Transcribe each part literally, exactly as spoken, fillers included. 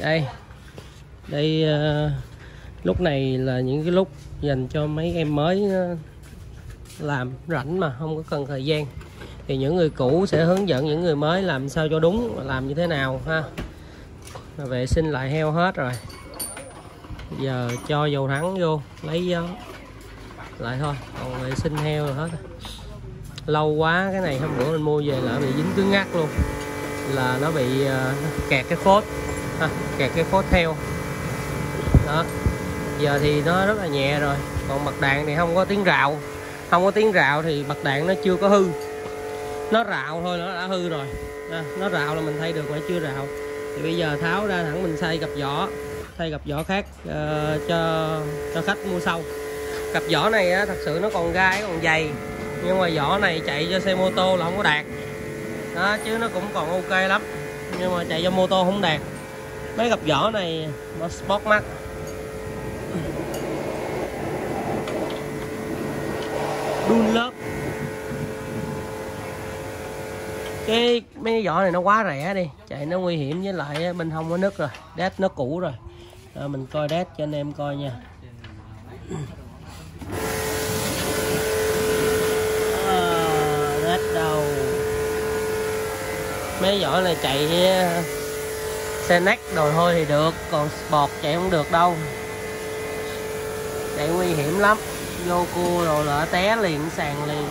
Đây đây uh, lúc này là những cái lúc dành cho mấy em mới uh, làm rảnh mà không có cần thời gian, thì những người cũ sẽ hướng dẫn những người mới làm sao cho đúng, làm như thế nào ha. Vệ sinh lại heo hết rồi, giờ cho dầu thắng vô lấy gió lại thôi, còn vệ sinh heo rồi hết. Lâu quá cái này hôm bữa mình mua về là bị dính cứng ngắc luôn, là nó bị uh, kẹt cái phốt ha, kẹt cái phốt heo đó. Giờ thì nó rất là nhẹ rồi, còn bật đạn thì không có tiếng rạo, không có tiếng rạo thì bật đạn nó chưa có hư, nó rạo thôi nó đã hư rồi à, nó rạo là mình thay được mà chưa rạo. Thì bây giờ tháo ra thẳng mình xây cặp vỏ, xây cặp vỏ khác uh, cho cho khách mua sau. Cặp vỏ này á, thật sự nó còn gai còn dày, nhưng mà vỏ này chạy cho xe mô tô là không có đạt đó, chứ nó cũng còn ok lắm, nhưng mà chạy cho mô tô không đạt. Mấy cặp vỏ này Sport Max Dunlop, cái mấy vỏ này nó quá rẻ đi, chạy nó nguy hiểm, với lại bên hông nó nứt rồi, đét nó cũ rồi. Rồi mình coi đét cho anh em coi nha. À, đét đâu, mấy vỏ này chạy xe nách đồ thôi thì được, còn sport chạy không được đâu, chạy nguy hiểm lắm, vô cua rồi lỡ té liền sàn liền.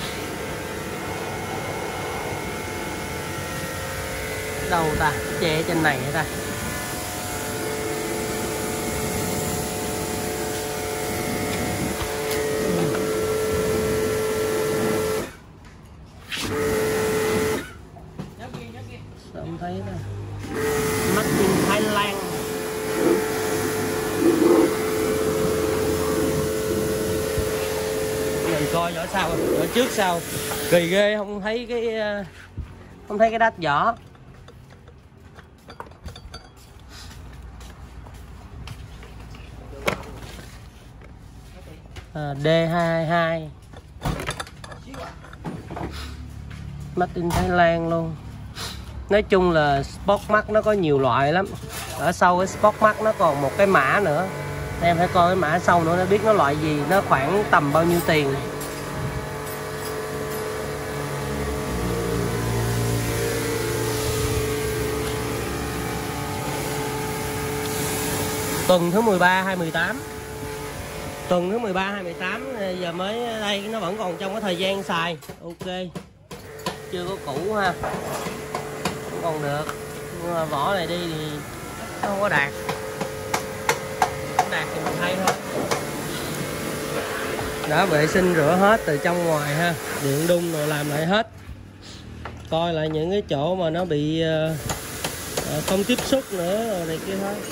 Đâu ta, che trên này hả ta? Sao không thấy ta? Mắt in Thái Lan. Mình coi vỏ sau, vỏ trước sau kỳ ghê, không thấy cái không thấy cái đách vỏ. À, D hai hai hai Made in Thái Lan luôn. Nói chung là Sport Max nó có nhiều loại lắm, ở sau cái Sport Max nó còn một cái mã nữa, em phải coi cái mã sau nữa nó biết nó loại gì, nó khoảng tầm bao nhiêu tiền. Tuần thứ mười ba hai mười tám, tuần thứ mười ba hai mười tám giờ mới đây, nó vẫn còn trong cái thời gian xài ok, chưa có cũ ha, vẫn còn được. Nhưng mà vỏ này đi thì nó không có đạt, không đạt thì mình thay thôi. Đã vệ sinh rửa hết từ trong ngoài ha, điện đun rồi làm lại hết, coi lại những cái chỗ mà nó bị uh, không tiếp xúc nữa rồi này kia thôi.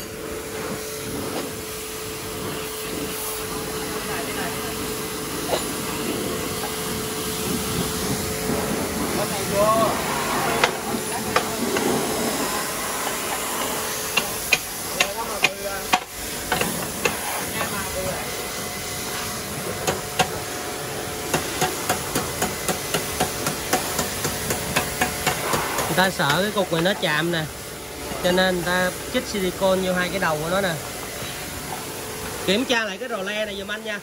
Người ta sợ cái cục này nó chạm nè, cho nên người ta chích silicone vô hai cái đầu của nó nè. Kiểm tra lại cái rò le này giùm anh nha,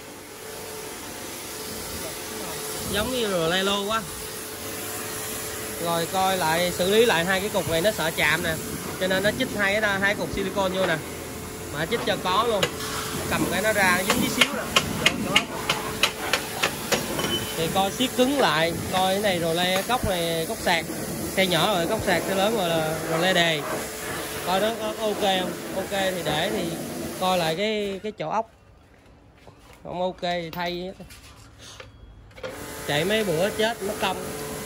giống như rò le lô quá. Rồi coi lại, xử lý lại hai cái cục này, nó sợ chạm nè, cho nên nó chích hai cái hai cục silicone vô nè, mà chích cho có luôn, cầm cái nó ra nó dính tí xíu nè. Thì coi siết cứng lại, coi cái này rò le cốc này, cốc sạc xe nhỏ rồi, cốc sạc xe lớn rồi là rò le đề, coi nó có ok không. Ok thì để thì coi lại cái cái chỗ ốc, không ok thì thay. Chạy mấy bữa chết mất công.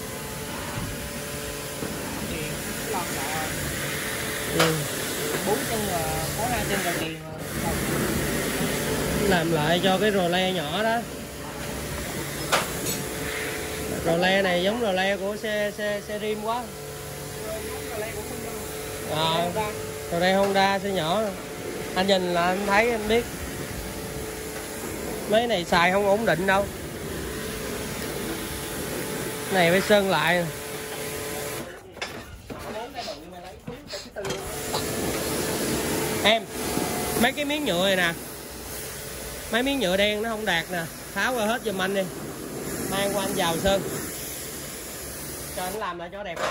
Ừ. bốn chân là có hai chân là tiền làm lại cho cái rò le nhỏ đó. Rò le này giống rò le của xe xe xe rim quá. À, rò le Honda xe nhỏ, anh nhìn là anh thấy anh biết. Mấy này xài không ổn định đâu, này phải sơn lại. Em, mấy cái miếng nhựa này nè, mấy miếng nhựa đen nó không đạt nè, tháo ra hết giùm anh đi, mang qua anh vào sơn cho anh làm lại cho đẹp.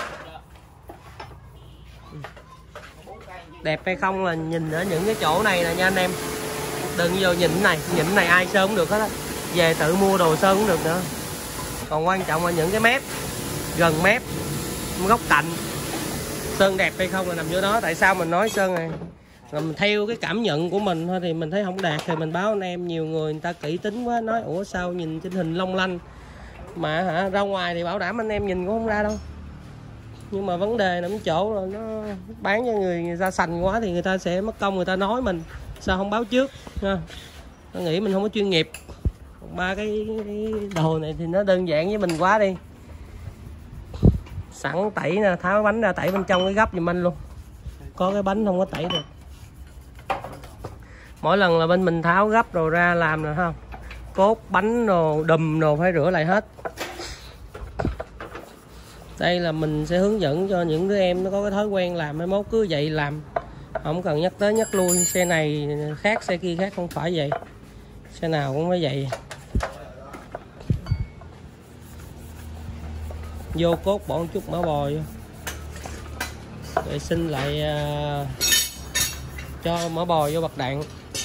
Đẹp hay không là nhìn ở những cái chỗ này nè nha anh em, đừng vô nhìn cái này, nhìn cái này ai sơn cũng được hết á, về tự mua đồ sơn cũng được nữa. Còn quan trọng là những cái mép, gần mép, góc cạnh sơn đẹp hay không là nằm vô đó. Tại sao mình nói sơn này là mình theo cái cảm nhận của mình thôi, thì mình thấy không đạt thì mình báo anh em. Nhiều người người ta kỹ tính quá, nói ủa sao nhìn trên hình long lanh mà hả ra ngoài thì bảo đảm anh em nhìn cũng không ra đâu. Nhưng mà vấn đề nằm chỗ là nó bán cho người, người ta sành quá thì người ta sẽ mất công, người ta nói mình sao không báo trước ha. Nó nghĩ mình không có chuyên nghiệp. Ba cái, cái đồ này thì nó đơn giản với mình quá đi. Sẵn tẩy nè, tháo cái bánh ra tẩy bên trong cái gấp giùm anh luôn. Có cái bánh không có tẩy được. Mỗi lần là bên mình tháo gấp rồi ra làm rồi không, cốt bánh rồi đùm rồi phải rửa lại hết. Đây là mình sẽ hướng dẫn cho những đứa em nó có cái thói quen làm, mai mốt cứ vậy làm, không cần nhắc tới nhắc lui. Xe này khác, xe kia khác, không phải vậy, xe nào cũng phải vậy. Vô cốt bỏ một chút mỡ bò vô, vệ sinh lại uh, cho mỡ bò vô bạc đạn.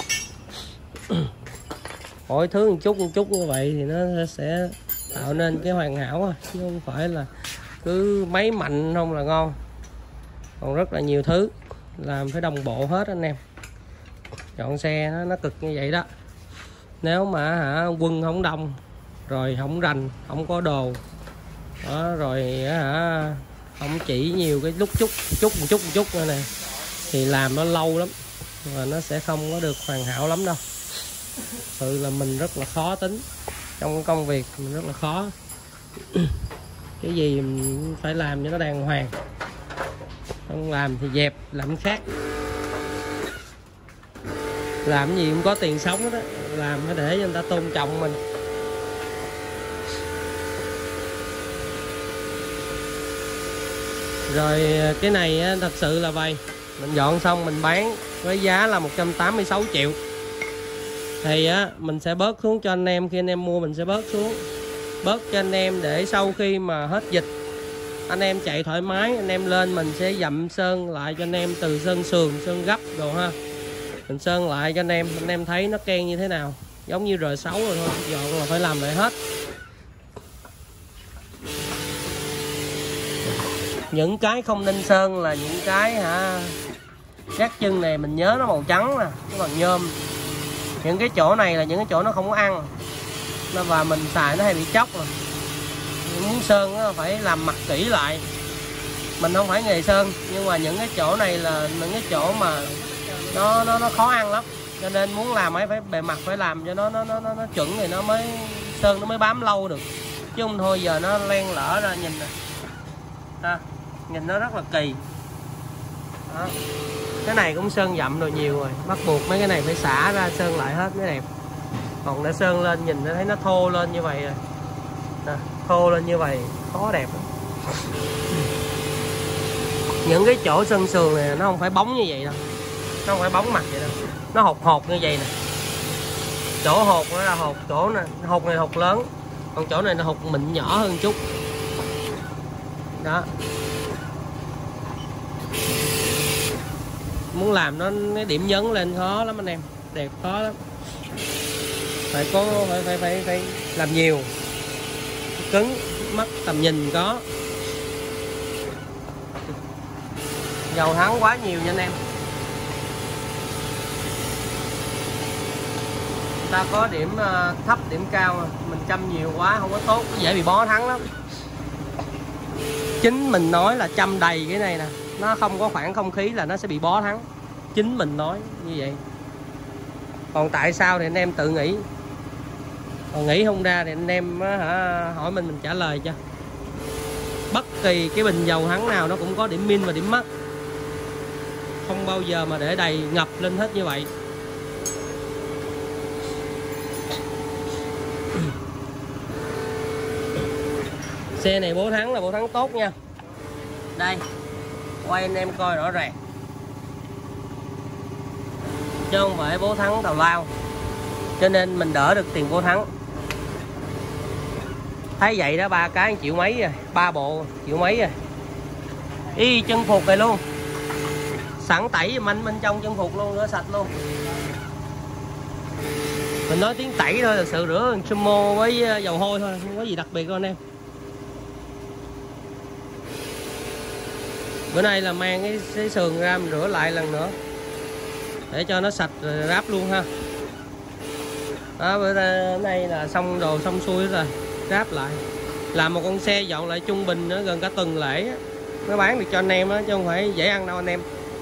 Mỗi thứ một chút một chút như vậy thì nó sẽ tạo nên cái hoàn hảo, chứ không phải là cứ máy mạnh không là ngon. Còn rất là nhiều thứ làm phải đồng bộ hết anh em. Chọn xe nó, nó cực như vậy đó. Nếu mà hả quân không đông, rồi không rành, không có đồ đó, rồi hả không chỉ nhiều cái lúc chút chút một chút một chút nữa này thì làm nó lâu lắm và nó sẽ không có được hoàn hảo lắm đâu. Sự là mình rất là khó tính trong cái công việc, mình rất là khó. Cái gì mình phải làm cho nó đàng hoàng, không làm thì dẹp, làm khác. Làm cái gì cũng có tiền sống đó, làm phải để cho người ta tôn trọng mình. Rồi cái này thật sự là vậy, mình dọn xong mình bán với giá là một trăm tám mươi sáu triệu. Thì á mình sẽ bớt xuống cho anh em, khi anh em mua mình sẽ bớt xuống, bớt cho anh em để sau khi mà hết dịch anh em chạy thoải mái, anh em lên mình sẽ dặm sơn lại cho anh em, từ sơn sườn, sơn gấp đồ ha. Mình sơn lại cho anh em, anh em thấy nó ken như thế nào, giống như R sáu rồi thôi, dọn là phải làm lại hết. Những cái không nên sơn là những cái hả, gác chân này mình nhớ nó màu trắng nè, nó bằng nhôm. Những cái chỗ này là những cái chỗ nó không có ăn, và mình xài nó hay bị chóc rồi. Muốn sơn nó phải làm mặt kỹ lại. Mình không phải nghề sơn, nhưng mà những cái chỗ này là những cái chỗ mà nó nó nó khó ăn lắm, cho nên muốn làm ấy phải bề mặt phải làm cho nó nó nó nó chuẩn thì nó mới sơn, nó mới bám lâu được, chứ không thôi giờ nó len lỡ ra nhìn nè ha, nhìn nó rất là kỳ đó. Cái này cũng sơn dặm rồi nhiều rồi, bắt buộc mấy cái này phải xả ra sơn lại hết mới đẹp. Còn đã sơn lên nhìn nó thấy nó thô lên như vậy rồi nè, thô lên như vậy khó đẹp lắm. Những cái chỗ sơn sườn này nó không phải bóng như vậy đâu, nó không phải bóng mặt vậy đâu, nó hột hột như vậy nè. Chỗ hột nó là hột, chỗ này hột này hột lớn, còn chỗ này là hột mịn nhỏ hơn chút đó. Muốn làm nó cái điểm nhấn lên khó lắm anh em, đẹp khó lắm, phải có phải phải phải, phải làm nhiều, cứng, mắt tầm nhìn có. Dầu thắng quá nhiều nha anh em. Người ta có điểm thấp, điểm cao, mình chăm nhiều quá không có tốt, dễ bị bó thắng lắm. Chính mình nói là chăm đầy cái này nè, nó không có khoảng không khí là nó sẽ bị bó thắng. Chính mình nói như vậy. Còn tại sao thì anh em tự nghĩ. Còn nghĩ không ra thì anh em hả, hỏi mình mình trả lời cho. Bất kỳ cái bình dầu thắng nào nó cũng có điểm min và điểm mất, không bao giờ mà để đầy ngập lên hết như vậy. Xe này bố thắng là bố thắng tốt nha. Đây, quay anh em coi rõ ràng. chứ không phải bố thắng tào lao, cho nên mình đỡ được tiền bố thắng. Thấy vậy đó, ba cái triệu mấy rồi, ba bộ triệu mấy rồi. Y chân phục này luôn, sẵn tẩy giùm anh bên trong chân phục luôn, rửa sạch luôn. Mình nói tiếng tẩy thôi, thật sự rửa sumo với dầu hôi thôi, không có gì đặc biệt đâu anh em. Bữa nay là mang cái, cái sườn ra mình rửa lại lần nữa để cho nó sạch rồi ráp luôn ha. Đó, bữa nay là xong đồ xong xuôi rồi, ráp lại. Làm một con xe dọn lại trung bình nữa, gần cả tuần lễ á, mới bán được cho anh em á, chứ không phải dễ ăn đâu anh em.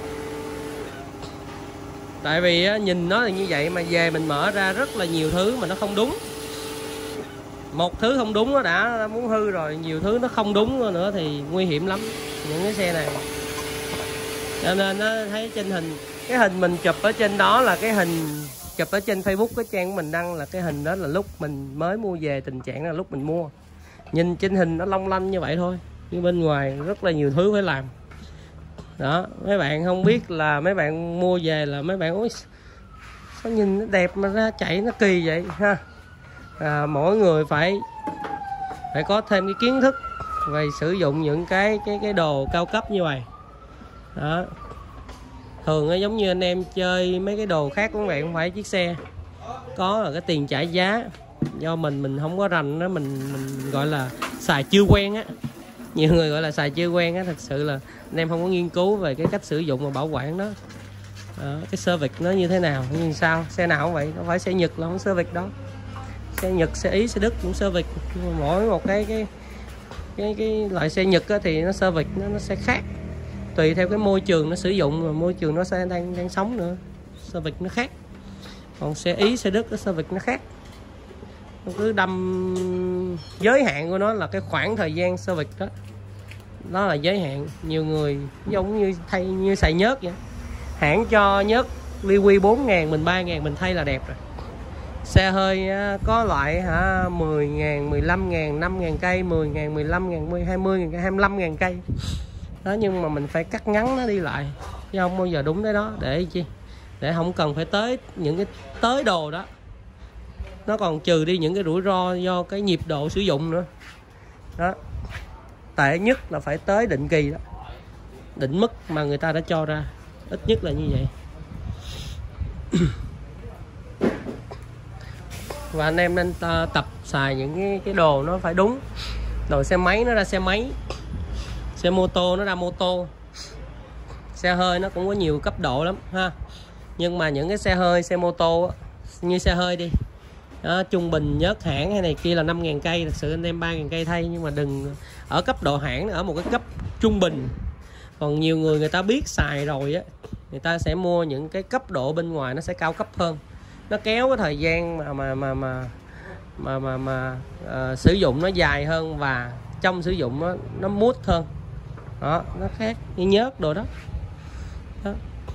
Tại vì á, nhìn nó là như vậy mà về mình mở ra rất là nhiều thứ mà nó không đúng. Một thứ không đúng nó đã muốn hư rồi, nhiều thứ nó không đúng nữa thì nguy hiểm lắm những cái xe này. Cho nên nó thấy trên hình, cái hình mình chụp ở trên đó là cái hình chụp ở trên Facebook, cái trang của mình đăng là cái hình đó là lúc mình mới mua về, tình trạng là lúc mình mua. Nhìn trên hình nó long lanh như vậy thôi, nhưng bên ngoài rất là nhiều thứ phải làm. Đó, mấy bạn không biết là mấy bạn mua về là mấy bạn ôi sao nhìn nó đẹp mà ra chạy nó kỳ vậy ha. À, mỗi người phải phải có thêm cái kiến thức về sử dụng những cái cái cái đồ cao cấp như vậy. Đó, thường nó giống như anh em chơi mấy cái đồ khác của bạn, không phải chiếc xe có là cái tiền trả giá, do mình mình không có rành đó, mình mình gọi là xài chưa quen á, nhiều người gọi là xài chưa quen á. Thật sự là anh em không có nghiên cứu về cái cách sử dụng và bảo quản đó. Đó, cái service nó như thế nào, nhưng sao xe nào cũng vậy, nó phải xe Nhật là không service đó, xe Nhật, xe Ý, xe Đức cũng service. Mỗi một cái cái cái cái loại xe Nhật á, thì nó service nó nó sẽ khác tùy theo cái môi trường nó sử dụng, và môi trường nó sẽ đang đang sống nữa, service nó khác. Còn xe Ý, xe Đức, cái service nó khác. Nó cứ đâm giới hạn của nó là cái khoảng thời gian service đó, đó là giới hạn. Nhiều người giống như thay như xài nhớt vậy, hãng cho nhớt Liwi bốn ngàn, mình ba ngàn mình thay là đẹp rồi. Xe hơi có loại hả mười ngàn, mười lăm ngàn, năm ngàn cây, mười ngàn, mười lăm ngàn, hai mươi ngàn, hai mươi lăm ngàn cây đó, nhưng mà mình phải cắt ngắn nó đi lại, chứ không bao giờ đúng đấy đó. Để chi? Để không cần phải tới những cái tới đồ đó, nó còn trừ đi những cái rủi ro do cái nhịp độ sử dụng nữa đó. Tệ nhất là phải tới định kỳ đó, định mức mà người ta đã cho ra, ít nhất là như vậy. Và anh em nên tập xài những cái, cái đồ nó phải đúng. Đồ xe máy nó ra xe máy, xe mô tô nó ra mô tô, xe hơi nó cũng có nhiều cấp độ lắm ha. Nhưng mà những cái xe hơi, xe mô tô như xe hơi đi đó, trung bình nhớt hãng hay này kia là năm ngàn cây, thật sự anh em ba ngàn cây thay, nhưng mà đừng ở cấp độ hãng, ở một cái cấp trung bình. Còn nhiều người người ta biết xài rồi á, người ta sẽ mua những cái cấp độ bên ngoài nó sẽ cao cấp hơn, nó kéo cái thời gian mà mà mà mà mà mà, mà uh, sử dụng nó dài hơn, và trong sử dụng nó nó mút hơn đó, nó khác như nhớt đồ đó, đó.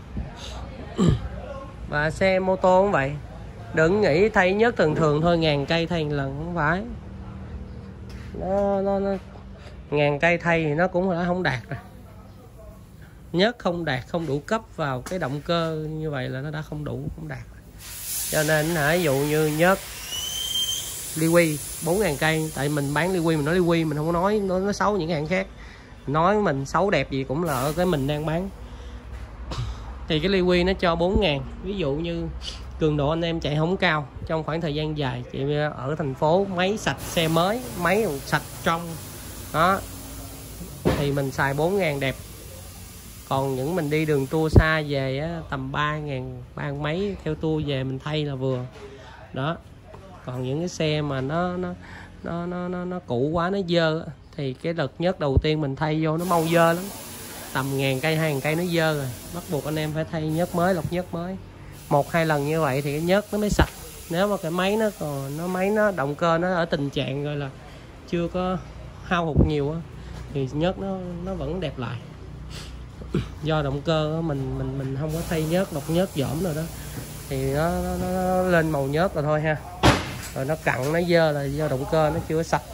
Và xe mô tô cũng vậy, đừng nghĩ thay nhớt thường thường thôi, ngàn cây thay một lần không phải. Nó, nó, nó ngàn cây thay thì nó cũng đã không đạt rồi. Nhớt không đạt, không đủ cấp vào cái động cơ như vậy là nó đã không đủ, không đạt. Cho nên hả, ví dụ như nhớt Liwi bốn ngàn cây, tại mình bán Liwi mình nói Liwi, mình không có nói nó, nó xấu những cái hãng khác. Nói mình xấu đẹp gì cũng là ở cái mình đang bán. Thì cái Liwi nó cho bốn ngàn. Ví dụ như cường độ anh em chạy không cao trong khoảng thời gian dài, chị ở thành phố, máy sạch, xe mới, máy sạch trong đó, thì mình xài bốn ngàn đẹp. Còn những mình đi đường tour xa về á, tầm ba ngàn, ba mấy theo tour về mình thay là vừa đó. Còn những cái xe mà nó nó nó nó nó, nó cũ quá, nó dơ á, thì cái đợt nhớt đầu tiên mình thay vô nó mau dơ lắm, tầm ngàn cây, hai ngàn cây nó dơ rồi, bắt buộc anh em phải thay nhớt mới, lọc nhớt mới một hai lần như vậy thì cái nhớt nó mới sạch. Nếu mà cái máy nó còn nó máy nó động cơ nó ở tình trạng gọi là chưa có hao hụt nhiều á, thì nhớt nó nó vẫn đẹp lại. Do động cơ đó, mình mình mình không có thay nhớt, lọc nhớt dỏm rồi đó, thì nó, nó, nó lên màu nhớt rồi thôi ha. Rồi nó cặn, nó dơ là do động cơ nó chưa sạch.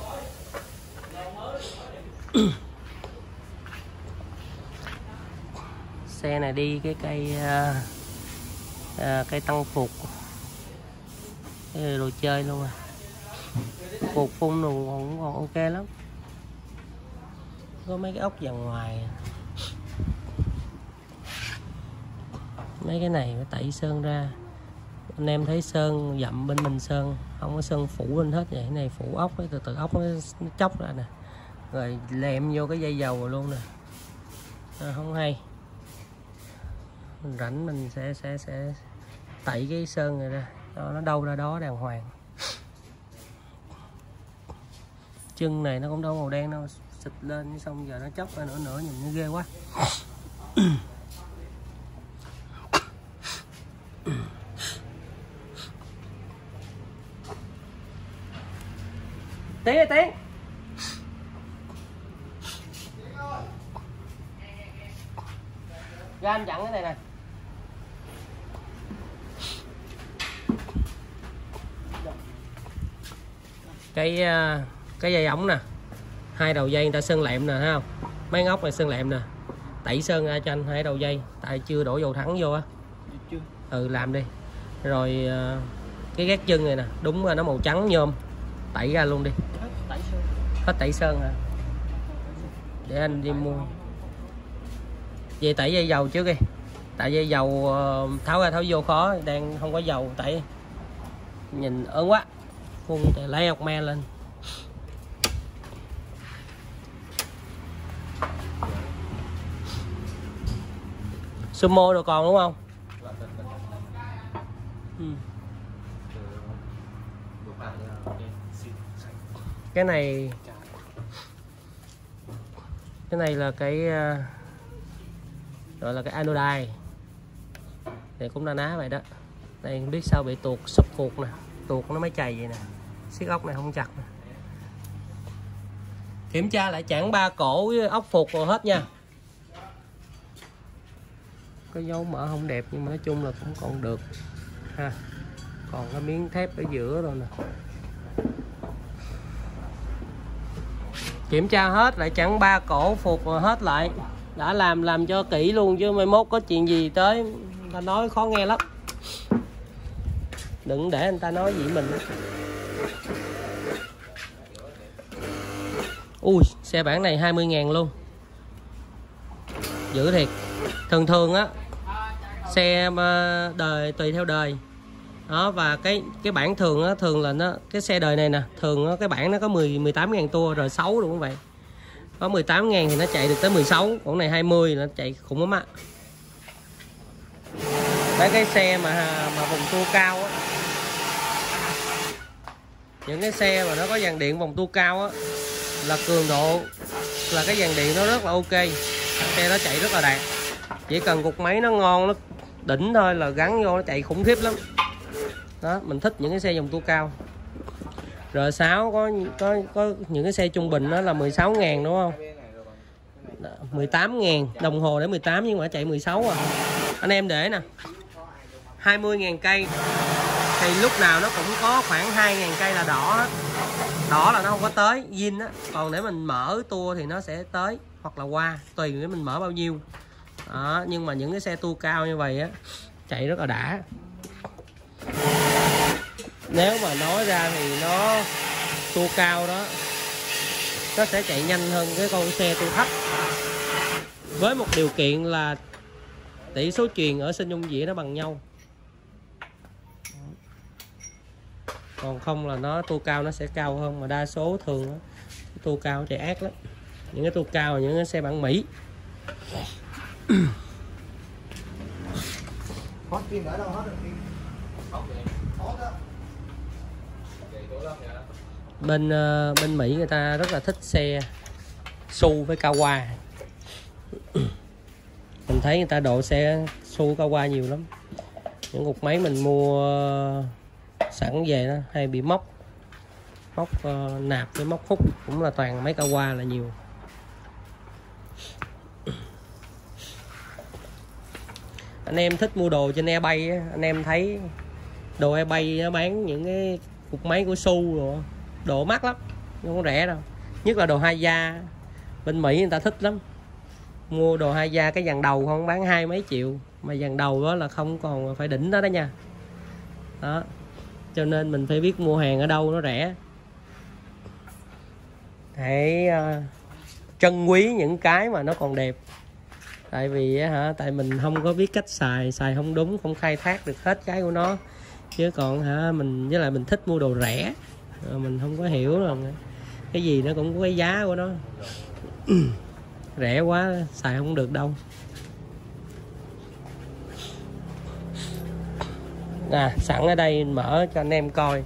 Xe này đi cái cây uh, à, cây tăng phục, cái đồ chơi luôn à. Phục phun đồ cũng còn ok lắm. Có mấy cái ốc vàng ngoài, mấy cái này phải tẩy sơn ra. Anh em thấy sơn dặm bên mình sơn không có sơn phủ lên hết vậy. Cái này phủ ốc ấy, từ từ ốc nó, nó chóc ra nè, rồi lem vô cái dây dầu luôn nè, à, không hay. Mình rảnh mình sẽ sẽ sẽ tẩy cái sơn này ra cho nó đâu ra đó đàng hoàng. Chân này nó cũng đâu màu đen đâu, xịt lên xong giờ nó chóc ra nữa nữa nhìn nó ghê quá. Tiến ơi Tiến, ra anh dặn cái này nè. Cái cái dây ống nè, hai đầu dây người ta sơn lẹm nè, thấy không? Mấy ngóc này sơn lẹm nè, tẩy sơn ra cho anh hai đầu dây, tại chưa đổ dầu thắng vô á. Ừ làm đi. Rồi cái gác chân này nè, đúng là nó màu trắng nhôm, tẩy ra luôn đi. Hết tẩy sơn hả? Để anh đi mua. Về tẩy dây dầu trước đi, tại dây dầu tháo ra tháo vô khó, đang không có dầu tẩy nhìn ớn quá. Phun lấy ọc me lên. Sumo rồi còn đúng không? Ừ. Cái này cái này là cái gọi là cái anodine thì cũng là ná vậy đó. Đây không biết sao bị tuột sụp cuộc nè, tuột nó mới chày vậy nè, xiết ốc này không chặt nè. Kiểm tra lại chảng ba cổ với ốc phục rồi hết nha. Cái dấu mỡ không đẹp nhưng mà nói chung là cũng còn được ha. Còn cái miếng thép ở giữa rồi nè. Kiểm tra hết lại chẵn ba cổ phục rồi hết lại. Đã làm làm cho kỹ luôn chứ mai mốt có chuyện gì tới người ta nói khó nghe lắm. Đừng để người ta nói gì mình. Ui xe bản này hai mươi ngàn luôn, dữ thiệt. Thường thường á xe đời tùy theo đời đó, và cái cái bản thường á, thường là nó cái xe đời này nè, thường á, cái bản nó có mười mười tám ngàn tua rồi sáu luôn cũng vậy. Có mười tám ngàn thì nó chạy được tới mười sáu, còn này hai mươi nó chạy khủng lắm á. Đấy, cái xe mà mà vòng tua cao á, những cái xe mà nó có dàn điện vòng tua cao á là cường độ, là cái dàn điện nó rất là ok, xe nó chạy rất là đạt. Chỉ cần cục máy nó ngon, nó đỉnh thôi là gắn vô nó chạy khủng khiếp lắm đó. Mình thích những cái xe dòng tua cao. R sáu có có có những cái xe trung bình đó là mười sáu ngàn đúng không? mười tám ngàn, đồng hồ để mười tám nhưng mà chạy mười sáu à. Anh em để nè, hai mươi ngàn cây thì lúc nào nó cũng có khoảng hai ngàn cây là đỏ hết. Đỏ là nó không có tới zin á, còn để mình mở tua thì nó sẽ tới hoặc là qua, tùy để mình mở bao nhiêu đó. Nhưng mà những cái xe tua cao như vậy á chạy rất là đã. Nếu mà nói ra thì nó tua cao đó nó sẽ chạy nhanh hơn cái con xe tua thấp, với một điều kiện là tỷ số truyền ở sinh dung dĩa nó bằng nhau. Còn không là nó tua cao nó sẽ cao hơn, mà đa số thường đó, tua cao chạy ác lắm. Những cái tua cao là những cái xe bản Mỹ. Bên uh, bên Mỹ người ta rất là thích xe Su với Kawa. Mình thấy người ta độ xe Su Kawa nhiều lắm. Những cục máy mình mua sẵn về đó hay bị móc móc uh, nạp với móc khúc cũng là toàn máy Kawa là nhiều. Anh em thích mua đồ trên eBay á, anh em thấy đồ eBay nó bán những cái cục máy của Su rồi, đồ mắc lắm, không có rẻ đâu. Nhất là đồ hai da, bên Mỹ người ta thích lắm. Mua đồ hai da cái dàn đầu không bán hai mấy triệu, mà dàn đầu đó là không còn phải đỉnh đó đó nha. Đó, cho nên mình phải biết mua hàng ở đâu nó rẻ. Hãy uh, trân quý những cái mà nó còn đẹp. Tại vì hả, tại mình không có biết cách xài, xài không đúng, không khai thác được hết cái của nó. Chứ còn hả, mình với lại mình thích mua đồ rẻ, mình không có hiểu là cái gì nó cũng có cái giá của nó. Rẻ quá xài không được đâu. À, sẵn ở đây mở cho anh em coi.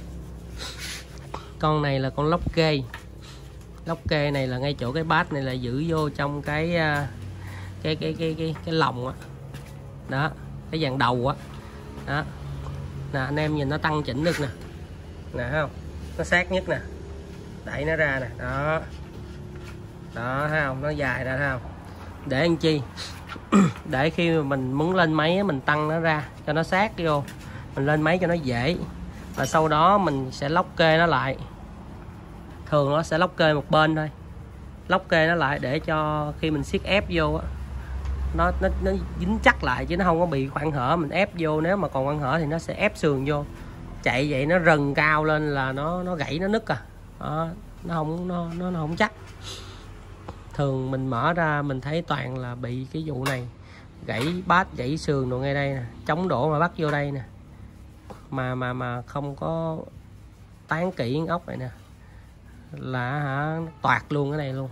Con này là con lóc kê. Lóc kê này là ngay chỗ cái bát này là giữ vô trong cái cái cái cái cái cái lồng á. Đó, cái dàn đầu á. Đó. Nè anh em nhìn nó tăng chỉnh được nè. Nè thấy không? Nó sát nhất nè. Đẩy nó ra nè, đó. Đó thấy không? Nó dài ra thấy không? Để làm chi? Để khi mà mình muốn lên máy mình tăng nó ra cho nó sát vô. Mình lên máy cho nó dễ. Và sau đó mình sẽ lóc kê nó lại. Thường nó sẽ lóc kê một bên thôi. Lóc kê nó lại để cho khi mình siết ép vô á, nó nó nó dính chắc lại chứ nó không có bị khoảng hở. Mình ép vô, nếu mà còn khoảng hở thì nó sẽ ép sườn vô. Chạy vậy nó rần cao lên là nó nó gãy, nó nứt à. Đó, nó không nó nó nó không chắc. Thường mình mở ra mình thấy toàn là bị cái vụ này, gãy bát, gãy sườn đồ ngay đây nè, chống đổ mà bắt vô đây nè. Mà mà mà không có tán kỹ ốc này nè là hả toạc luôn cái này luôn.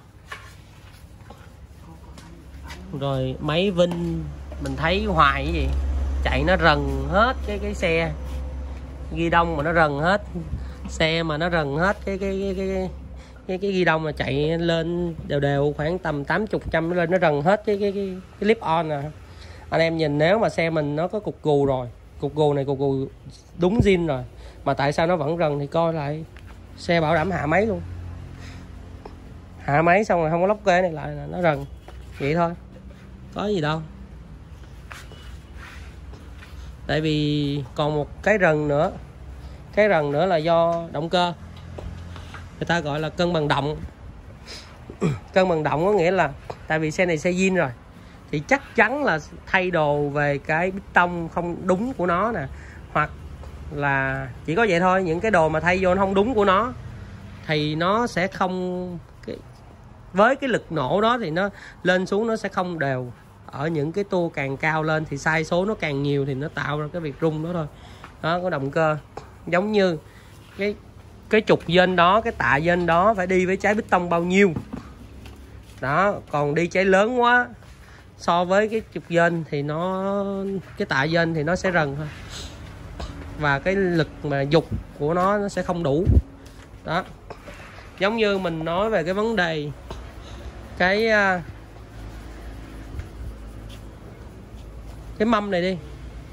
Rồi máy vinh mình thấy hoài cái gì chạy nó rần hết cái cái xe ghi đông mà nó rần hết xe mà nó rần hết cái cái cái cái cái, cái ghi đông mà chạy lên đều đều khoảng tầm tám mươi trăm nó lên nó rần hết cái cái cái, cái clip on nè. Anh em nhìn nếu mà xe mình nó có cục gù rồi, cục gù này cục gù đúng zin rồi mà tại sao nó vẫn rần thì coi lại xe bảo đảm hạ máy luôn. Hạ máy xong rồi không có lóc kê này lại là nó rần vậy thôi, có gì đâu. Tại vì còn một cái rần nữa, cái rần nữa là do động cơ, người ta gọi là cân bằng động. Cân bằng động có nghĩa là tại vì xe này xe zin rồi thì chắc chắn là thay đồ về cái bít tông không đúng của nó nè, hoặc là chỉ có vậy thôi. Những cái đồ mà thay vô nó không đúng của nó thì nó sẽ không, với cái lực nổ đó thì nó lên xuống nó sẽ không đều. Ở những cái tua càng cao lên thì sai số nó càng nhiều thì nó tạo ra cái việc rung đó thôi. Đó, có động cơ. Giống như cái cái trục dên đó, cái tạ dên đó phải đi với trái bít tông bao nhiêu đó, còn đi trái lớn quá so với cái trục dên thì nó, cái tạ dên thì nó sẽ rần thôi, và cái lực mà giục của nó nó sẽ không đủ. Đó, giống như mình nói về cái vấn đề cái cái mâm này đi.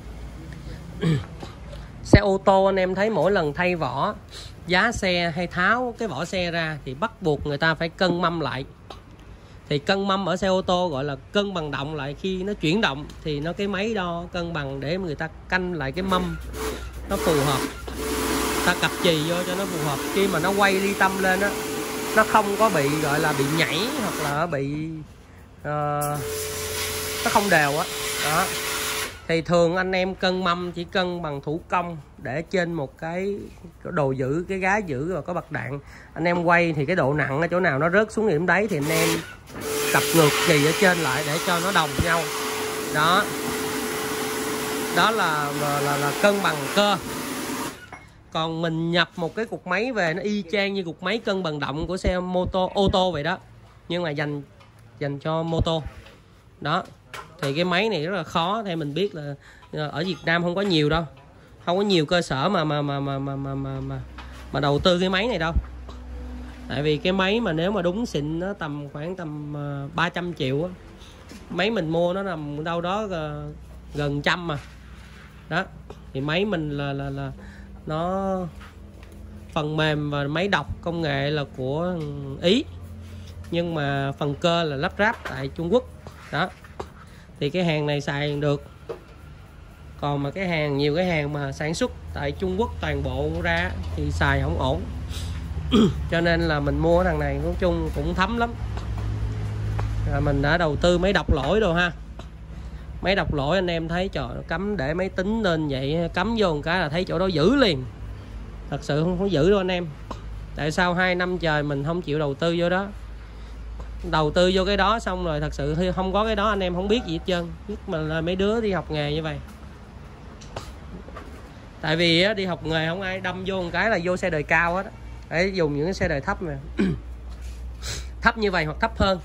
Xe ô tô anh em thấy mỗi lần thay vỏ, giá xe hay tháo cái vỏ xe ra thì bắt buộc người ta phải cân mâm lại. Thì cân mâm ở xe ô tô gọi là cân bằng động lại. Khi nó chuyển động thì nó cái máy đo cân bằng để người ta canh lại cái mâm nó phù hợp, ta cặp chì vô cho nó phù hợp. Khi mà nó quay ly tâm lên á, nó không có bị gọi là bị nhảy hoặc là bị uh, nó không đều á. Đó. Thì thường anh em cân mâm chỉ cân bằng thủ công để trên một cái đồ giữ, cái gá giữ và có bật đạn. Anh em quay thì cái độ nặng ở chỗ nào nó rớt xuống điểm đấy thì anh em cặp ngược chì ở trên lại để cho nó đồng nhau. Đó. Đó là là, là, là cân bằng cơ. Còn mình nhập một cái cục máy về nó y chang như cục máy cân bằng động của xe mô tô, ô tô vậy đó, nhưng mà dành dành cho mô tô. Đó. Thì cái máy này rất là khó, theo mình biết là ở Việt Nam không có nhiều đâu, không có nhiều cơ sở mà mà mà mà mà mà mà, mà, mà đầu tư cái máy này đâu. Tại vì cái máy mà nếu mà đúng xịn nó tầm khoảng tầm ba trăm triệu á. Máy mình mua nó nằm đâu đó gần trăm mà. Đó. Thì máy mình là là là nó phần mềm và máy đọc công nghệ là của Ý, nhưng mà phần cơ là lắp ráp tại Trung Quốc. Đó. Thì cái hàng này xài được. Còn mà cái hàng, nhiều cái hàng mà sản xuất tại Trung Quốc toàn bộ ra thì xài không ổn. Cho nên là mình mua thằng này nói chung cũng thấm lắm. Rồi mình đã đầu tư máy đọc lỗi rồi ha. Máy đọc lỗi anh em thấy trời, cắm để máy tính lên vậy, cắm vô một cái là thấy chỗ đó giữ liền. Thật sự không có giữ đâu anh em. Tại sao hai năm trời mình không chịu đầu tư vô đó, đầu tư vô cái đó xong rồi thật sự không có cái đó anh em không biết gì hết trơn. Biết mà là mấy đứa đi học nghề như vậy. Tại vì đi học nghề không ai đâm vô một cái là vô xe đời cao hết, phải dùng những cái xe đời thấp mà thấp như vậy hoặc thấp hơn.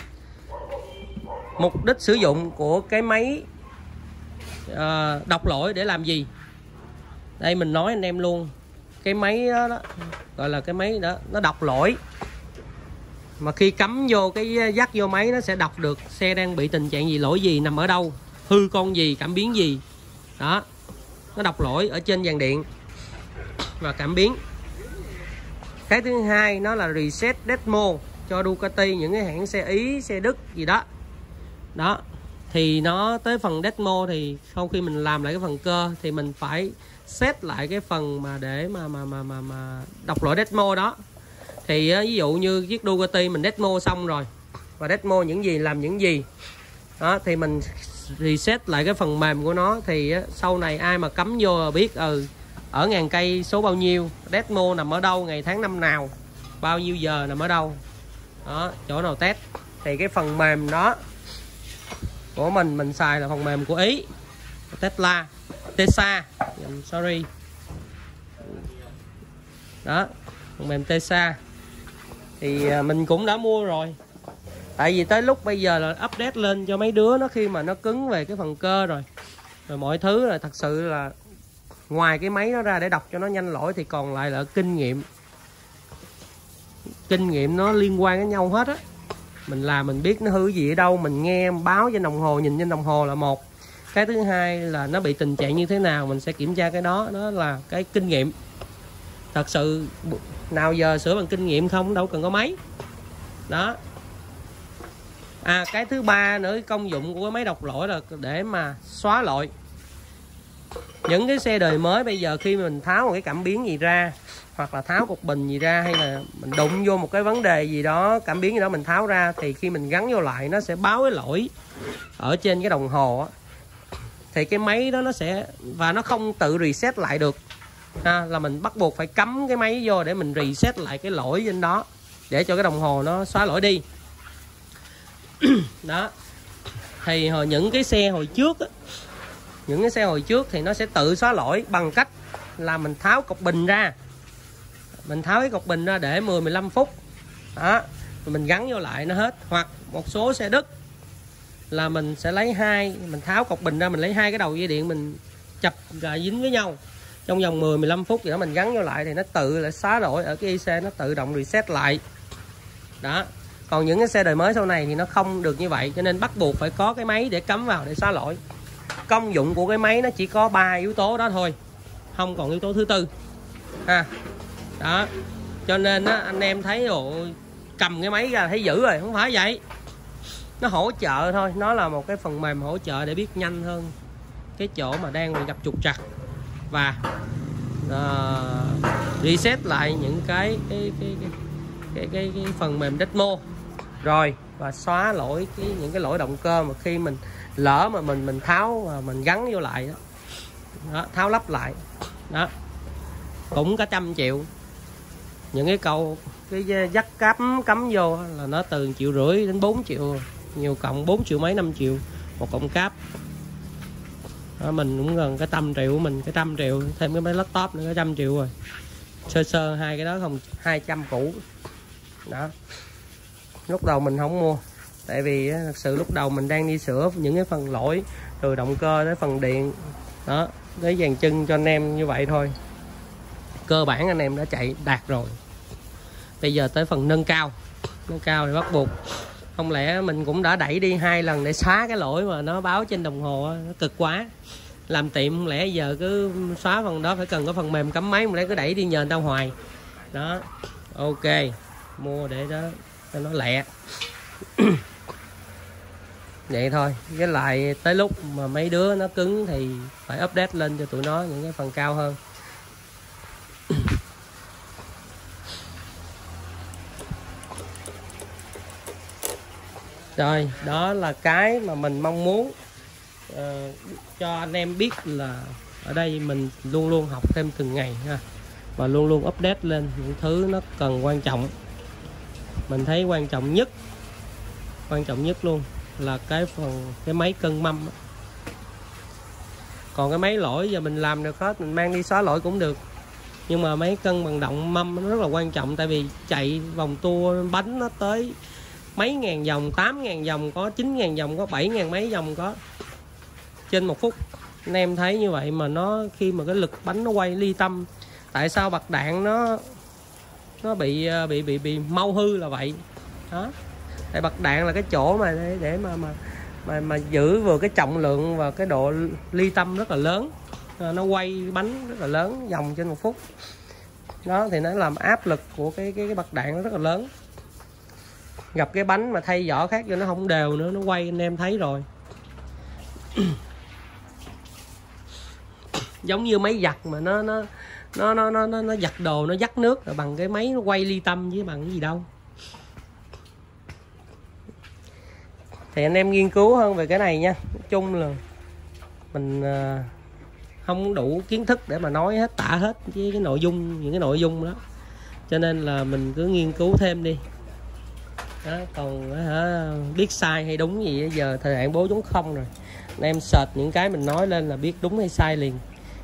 Mục đích sử dụng của cái máy uh, đọc lỗi để làm gì? Đây mình nói anh em luôn. Cái máy đó, đó gọi là cái máy đó nó đọc lỗi, mà khi cắm vô cái dắt vô máy nó sẽ đọc được xe đang bị tình trạng gì, lỗi gì, nằm ở đâu, hư con gì, cảm biến gì đó. Nó đọc lỗi ở trên dàn điện và cảm biến. Cái thứ hai nó là reset demo cho Ducati, những cái hãng xe Ý, xe Đức gì đó. Đó thì nó tới phần demo thì sau khi mình làm lại cái phần cơ thì mình phải set lại cái phần mà để mà mà mà mà, mà đọc lỗi demo đó. Thì ví dụ như chiếc Ducati mình demo xong rồi và demo những gì làm những gì đó, thì mình reset lại cái phần mềm của nó. Thì sau này ai mà cắm vô biết ừ ở ngàn cây số bao nhiêu, demo nằm ở đâu, ngày tháng năm nào, bao nhiêu giờ nằm ở đâu đó, chỗ nào test. Thì cái phần mềm đó của mình mình xài là phần mềm của Ý, Tesla Tesa sorry đó, phần mềm Tesa thì mình cũng đã mua rồi. Tại vì tới lúc bây giờ là update lên cho mấy đứa nó, khi mà nó cứng về cái phần cơ rồi rồi mọi thứ là thật sự là ngoài cái máy nó ra để đọc cho nó nhanh lỗi thì còn lại là kinh nghiệm. Kinh nghiệm nó liên quan với nhau hết á. Mình làm mình biết nó hư gì ở đâu, mình nghe báo trên đồng hồ, nhìn trên đồng hồ là một. Cái thứ hai là nó bị tình trạng như thế nào mình sẽ kiểm tra cái đó, đó là cái kinh nghiệm. Thật sự nào giờ sửa bằng kinh nghiệm không, đâu cần có máy. Đó. À cái thứ ba nữa, công dụng của cái máy đọc lỗi là để mà xóa lỗi. Những cái xe đời mới bây giờ khi mình tháo một cái cảm biến gì ra, hoặc là tháo cục bình gì ra, hay là mình đụng vô một cái vấn đề gì đó, cảm biến gì đó mình tháo ra, thì khi mình gắn vô lại nó sẽ báo cái lỗi ở trên cái đồng hồ á. Thì cái máy đó nó sẽ, và nó không tự reset lại được ha, là mình bắt buộc phải cắm cái máy vô để mình reset lại cái lỗi trên đó để cho cái đồng hồ nó xóa lỗi đi. Đó thì hồi những cái xe hồi trước á, những cái xe hồi trước thì nó sẽ tự xóa lỗi bằng cách là mình tháo cục bình ra, mình tháo cái cục bình ra để mười mười lăm phút đó, mình gắn vô lại nó hết. Hoặc một số xe Đức là mình sẽ lấy hai, mình tháo cục bình ra, mình lấy hai cái đầu dây điện mình chập và dính với nhau trong vòng mười mười lăm phút gì đó, mình gắn vô lại thì nó tự lại xóa lỗi ở cái i xê, nó tự động reset lại đó. Còn những cái xe đời mới sau này thì nó không được như vậy, cho nên bắt buộc phải có cái máy để cắm vào để xóa lỗi. Công dụng của cái máy nó chỉ có ba yếu tố đó thôi, không còn yếu tố thứ tư ha. Đó cho nên á, anh em thấy rồi cầm cái máy ra thấy dữ rồi, không phải vậy. Nó hỗ trợ thôi, nó là một cái phần mềm hỗ trợ để biết nhanh hơn cái chỗ mà đang bị gặp trục trặc, và uh, reset lại những cái cái cái cái cái, cái, cái phần mềm demo rồi, và xóa lỗi cái những cái lỗi động cơ mà khi mình lỡ mà mình mình tháo và mình gắn vô lại đó, đó tháo lắp lại đó, cũng cả trăm triệu. Những cái cầu cái dắt cắm cắm vô là nó từ một triệu rưỡi đến bốn triệu, nhiều cộng bốn triệu mấy, năm triệu một cọng cáp đó. Mình cũng gần cái trăm triệu của mình, cái trăm triệu thêm cái máy laptop nữa, cái trăm triệu rồi, sơ sơ hai cái đó không, hai trăm cũ đó. Lúc đầu mình không mua tại vì thật sự lúc đầu mình đang đi sửa những cái phần lỗi từ động cơ tới phần điện đó, lấy dàn chân cho anh em như vậy thôi. Cơ bản anh em đã chạy đạt rồi, bây giờ tới phần nâng cao. Nâng cao thì bắt buộc, không lẽ mình cũng đã đẩy đi hai lần để xóa cái lỗi mà nó báo trên đồng hồ đó, nó cực quá. Làm tiệm không lẽ giờ cứ xóa phần đó, phải cần có phần mềm cắm máy, mà lẽ cứ đẩy đi nhờ người ta hoài đó. Ok, mua để đó cho nó lẹ. Vậy thôi, với lại tới lúc mà mấy đứa nó cứng thì phải update lên cho tụi nó những cái phần cao hơn. Rồi, đó là cái mà mình mong muốn uh, cho anh em biết là ở đây mình luôn luôn học thêm từng ngày ha, và luôn luôn update lên những thứ nó cần quan trọng. Mình thấy quan trọng nhất quan trọng nhất luôn là cái phần cái máy cân mâm. Còn cái máy lỗi giờ mình làm được hết, mình mang đi xóa lỗi cũng được, nhưng mà máy cân bằng động mâm nó rất là quan trọng, tại vì chạy vòng tua bánh nó tới mấy ngàn vòng, tám ngàn vòng có, chín ngàn vòng có, bảy ngàn mấy vòng có trên một phút. Anh em thấy như vậy mà nó khi mà cái lực bánh nó quay ly tâm, tại sao bạc đạn nó nó bị bị bị bị mau hư là vậy đó. Tại bạc đạn là cái chỗ mà để, để mà mà mà mà giữ vừa cái trọng lượng và cái độ ly tâm rất là lớn, nó quay bánh rất là lớn vòng trên một phút đó, thì nó làm áp lực của cái cái, cái bạc đạn nó rất là lớn. Gặp cái bánh mà thay vỏ khác cho nó không đều nữa, nó quay anh em thấy rồi. Giống như máy giặt mà nó nó nó nó nó nó giặt đồ, nó dắt nước rồi bằng cái máy nó quay ly tâm chứ bằng cái gì đâu. Thì anh em nghiên cứu hơn về cái này nha. Nói chung là mình không đủ kiến thức để mà nói hết tả hết với cái nội dung, những cái nội dung đó, cho nên là mình cứ nghiên cứu thêm đi đó. Còn hả, biết sai hay đúng gì giờ thời đại bốn chấm không rồi, anh em search những cái mình nói lên là biết đúng hay sai liền.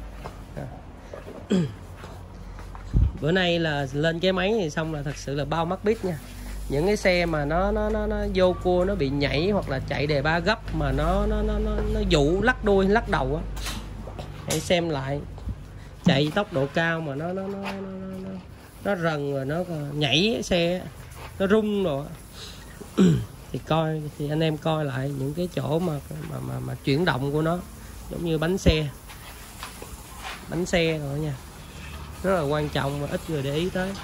Bữa nay là lên cái máy thì xong là thật sự là bao mắt biết nha. Những cái xe mà nó nó nó, nó vô cua nó bị nhảy, hoặc là chạy đề ba gấp mà nó nó nó nó, nó dụ lắc đuôi lắc đầu á, hãy xem lại. Chạy tốc độ cao mà nó nó nó nó nó, nó rần rồi nó nhảy xe, nó rung rồi thì coi thì anh em coi lại những cái chỗ mà mà mà, mà chuyển động của nó, giống như bánh xe bánh xe rồi nha, rất là quan trọng mà ít người để ý tới.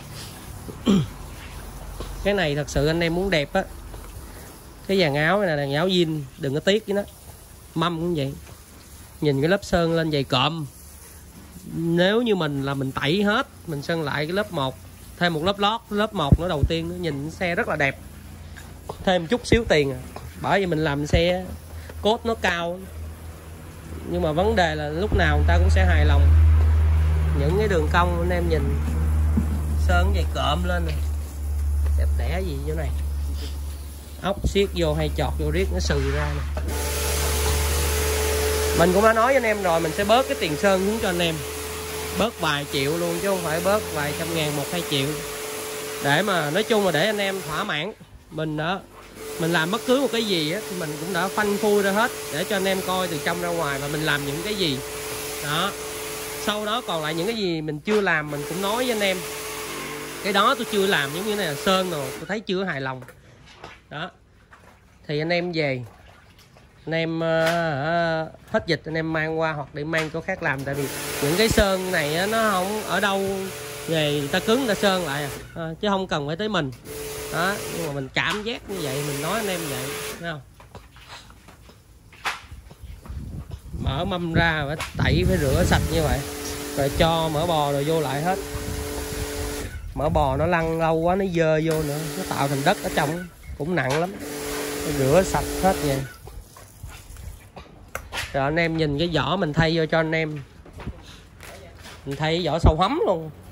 Cái này thật sự anh em muốn đẹp á, cái dàn áo này là dàn áo jean, đừng có tiếc với nó. Mâm cũng vậy, nhìn cái lớp sơn lên dày cộm, nếu như mình là mình tẩy hết, mình sơn lại cái lớp một, thêm một lớp lót, lớp một nữa đầu tiên nữa, nhìn xe rất là đẹp, thêm chút xíu tiền à. Bởi vì mình làm xe cốt nó cao, nhưng mà vấn đề là lúc nào người ta cũng sẽ hài lòng. Những cái đường cong anh em nhìn sơn dày cộm lên này, đẹp đẽ gì chỗ này, ốc siết vô hay chọt vô riết nó sừ ra nè. Mình cũng đã nói với anh em rồi, mình sẽ bớt cái tiền sơn xuống cho anh em, bớt vài triệu luôn chứ không phải bớt vài trăm ngàn, một hai triệu, để mà nói chung là để anh em thỏa mãn. Mình đó, mình làm bất cứ một cái gì á thì mình cũng đã phanh phui ra hết để cho anh em coi từ trong ra ngoài và mình làm những cái gì đó. Sau đó còn lại những cái gì mình chưa làm mình cũng nói với anh em, cái đó tôi chưa làm, giống như này là sơn rồi tôi thấy chưa hài lòng đó, thì anh em về anh em uh, hết dịch anh em mang qua hoặc để mang chỗ khác làm. Tại vì những cái sơn này nó không ở đâu về người ta cứng người ta sơn lại à, à, chứ không cần phải tới mình đó. Nhưng mà mình cảm giác như vậy mình nói anh em vậy, thấy không? Mở mâm ra phải tẩy, phải rửa sạch như vậy, rồi cho mỡ bò rồi vô lại hết. Mỡ bò nó lăn lâu quá nó dơ vô nữa, nó tạo thành đất ở trong cũng nặng lắm, phải rửa sạch hết vậy. Rồi anh em nhìn cái vỏ mình thay vô cho anh em, mình thay vỏ sâu hấm luôn.